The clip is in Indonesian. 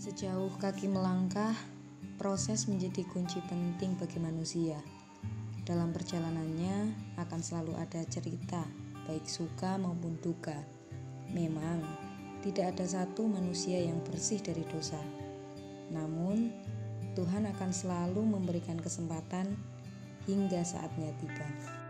Sejauh kaki melangkah, proses menjadi kunci penting bagi manusia. Dalam perjalanannya akan selalu ada cerita, baik suka maupun duka. Memang, tidak ada satu manusia yang bersih dari dosa. Namun, Tuhan akan selalu memberikan kesempatan hingga saatnya tiba.